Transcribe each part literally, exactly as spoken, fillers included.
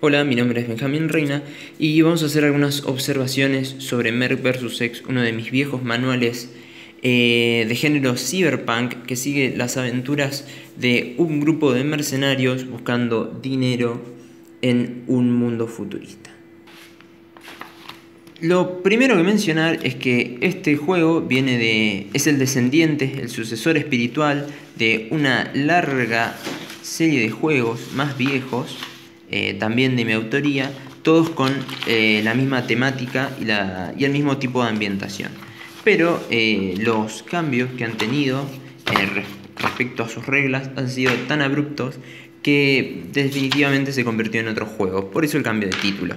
Hola, mi nombre es Benjamín Reina y vamos a hacer algunas observaciones sobre Merc versus. X, uno de mis viejos manuales eh, de género cyberpunk que sigue las aventuras de un grupo de mercenarios buscando dinero en un mundo futurista. Lo primero que mencionar es que este juego viene de, es el descendiente, el sucesor espiritual de una larga serie de juegos más viejos, eh, también de mi autoría, todos con eh, la misma temática y, la, y el mismo tipo de ambientación. Pero eh, los cambios que han tenido eh, respecto a sus reglas han sido tan abruptos que definitivamente se convirtió en otro juego, por eso el cambio de título.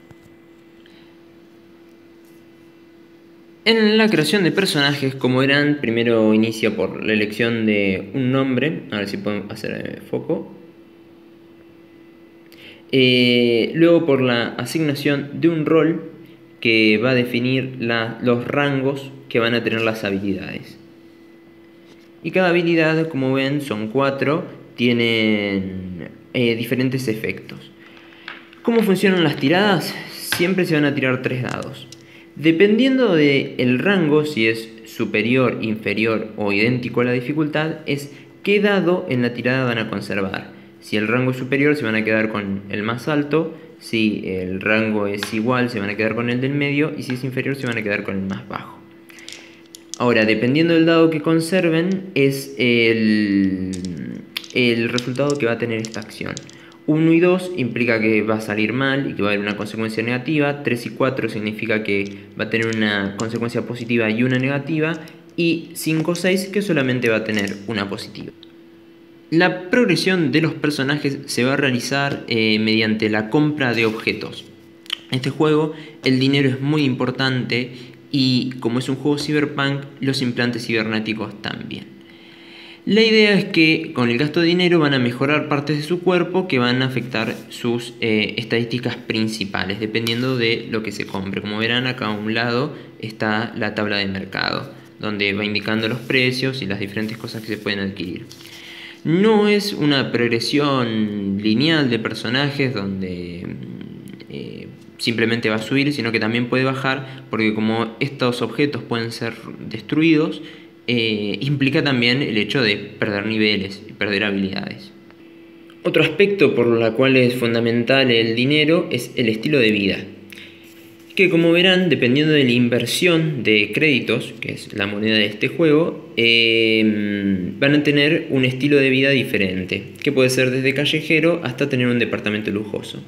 En la creación de personajes, como verán, primero inicia por la elección de un nombre. A ver si podemos hacer foco. Eh, luego por la asignación de un rol que va a definir la, los rangos que van a tener las habilidades. Y cada habilidad, como ven, son cuatro, tienen eh, diferentes efectos. ¿Cómo funcionan las tiradas? Siempre se van a tirar tres dados. Dependiendo del rango, si es superior, inferior o idéntico a la dificultad, es qué dado en la tirada van a conservar. Si el rango es superior, se van a quedar con el más alto. Si el rango es igual, se van a quedar con el del medio. Y si es inferior, se van a quedar con el más bajo. Ahora, dependiendo del dado que conserven, es el, el resultado que va a tener esta acción. uno y dos implica que va a salir mal y que va a haber una consecuencia negativa. tres y cuatro significa que va a tener una consecuencia positiva y una negativa. Y cinco y seis que solamente va a tener una positiva. La progresión de los personajes se va a realizar eh, mediante la compra de objetos. En este juego el dinero es muy importante y como es un juego cyberpunk, los implantes cibernéticos también. La idea es que con el gasto de dinero van a mejorar partes de su cuerpo que van a afectar sus eh, estadísticas principales, dependiendo de lo que se compre. Como verán, acá a un lado está la tabla de mercado, donde va indicando los precios y las diferentes cosas que se pueden adquirir. No es una progresión lineal de personajes donde eh, simplemente va a subir, sino que también puede bajar, porque como estos objetos pueden ser destruidos, Eh, implica también el hecho de perder niveles y perder habilidades. Otro aspecto por el cual es fundamental el dinero es el estilo de vida, que como verán, dependiendo de la inversión de créditos, que es la moneda de este juego, eh, van a tener un estilo de vida diferente, que puede ser desde callejero hasta tener un departamento lujoso.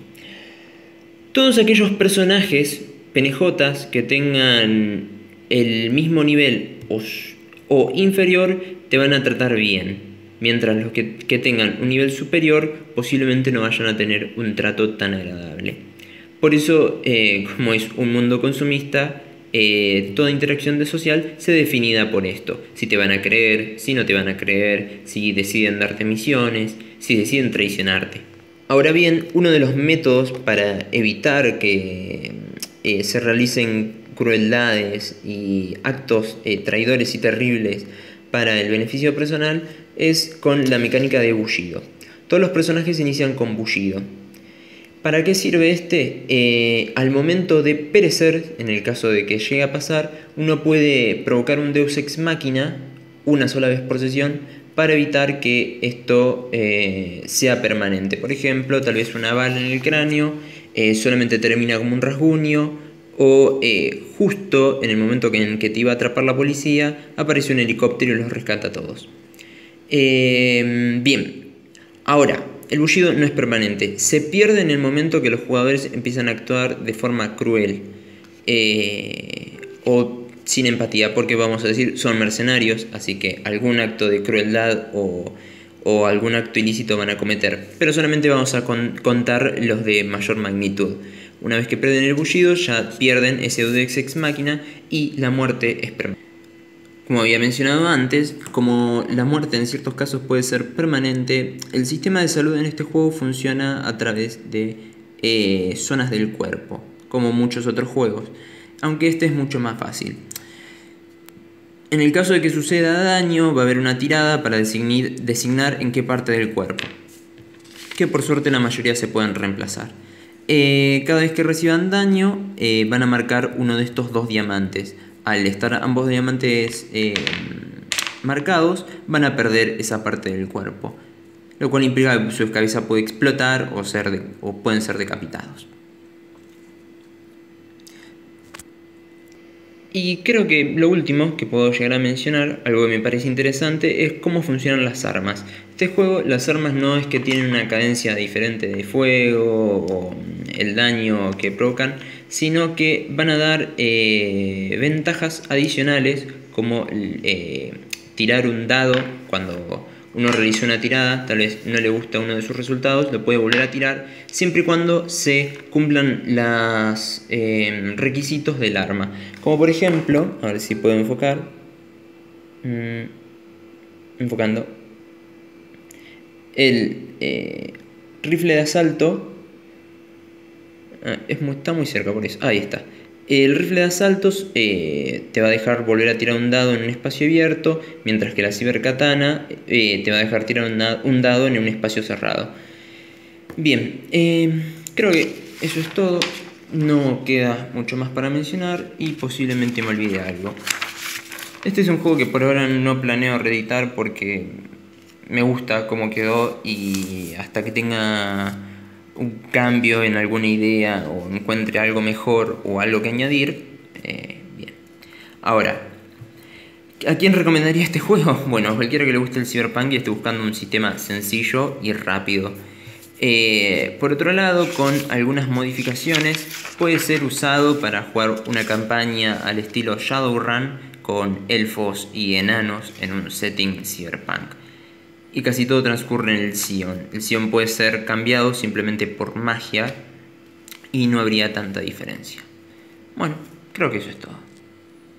Todos aquellos personajes P N Js que tengan el mismo nivel o o inferior te van a tratar bien, mientras los que, que tengan un nivel superior posiblemente no vayan a tener un trato tan agradable. Por eso, eh, como es un mundo consumista, eh, toda interacción de social se definida por esto. Si te van a creer, si no te van a creer, si deciden darte misiones, si deciden traicionarte. Ahora bien, uno de los métodos para evitar que eh, se realicen crueldades y actos eh, traidores y terribles para el beneficio personal es con la mecánica de bullido. Todos los personajes inician con bullido. ¿Para qué sirve este? Eh, al momento de perecer, en el caso de que llegue a pasar, uno puede provocar un Deus Ex Machina una sola vez por sesión para evitar que esto eh, sea permanente. Por ejemplo, tal vez una bala en el cráneo eh, solamente termina como un rasguño, o eh, justo en el momento en que te iba a atrapar la policía, aparece un helicóptero y los rescata a todos. Eh, bien, ahora, el bullido no es permanente. Se pierde en el momento que los jugadores empiezan a actuar de forma cruel eh, o sin empatía, porque vamos a decir, son mercenarios, así que algún acto de crueldad o, o algún acto ilícito van a cometer. Pero solamente vamos a con, contar los de mayor magnitud. Una vez que pierden el bullido, ya pierden ese Deus Ex Machina y la muerte es permanente. Como había mencionado antes, como la muerte en ciertos casos puede ser permanente, el sistema de salud en este juego funciona a través de eh, zonas del cuerpo, como muchos otros juegos, aunque este es mucho más fácil. En el caso de que suceda daño, va a haber una tirada para designar, designar en qué parte del cuerpo, que por suerte la mayoría se pueden reemplazar. eh, cada vez que reciban daño eh, van a marcar uno de estos dos diamantes. Al estar ambos diamantes eh, marcados, van a perder esa parte del cuerpo, lo cual implica que su cabeza puede explotar o, ser de, o pueden ser decapitados. Y creo que lo último que puedo llegar a mencionar, algo que me parece interesante, es cómo funcionan las armas. Este juego, las armas no es que tienen una cadencia diferente de fuego o el daño que provocan, sino que van a dar eh, ventajas adicionales, como eh, tirar un dado cuando uno realiza una tirada, tal vez no le gusta uno de sus resultados, lo puede volver a tirar, siempre y cuando se cumplan los eh, requisitos del arma. Como por ejemplo, a ver si puedo enfocar, mm, enfocando, el eh, rifle de asalto, ah, es muy, está muy cerca por eso, ahí está. El rifle de asaltos eh, te va a dejar volver a tirar un dado en un espacio abierto, mientras que la ciberkatana eh, te va a dejar tirar un, un dado en un espacio cerrado. Bien, eh, creo que eso es todo. No queda mucho más para mencionar y posiblemente me olvide algo. Este es un juego que por ahora no planeo reeditar porque me gusta cómo quedó, y hasta que tenga un cambio en alguna idea o encuentre algo mejor o algo que añadir, eh, bien. Ahora, ¿a quién recomendaría este juego? Bueno, cualquiera que le guste el Cyberpunk y esté buscando un sistema sencillo y rápido. Eh, por otro lado, con algunas modificaciones, puede ser usado para jugar una campaña al estilo Shadowrun con elfos y enanos en un setting cyberpunk. Y casi todo transcurre en el Sion. El Sion puede ser cambiado simplemente por magia y no habría tanta diferencia. Bueno, creo que eso es todo.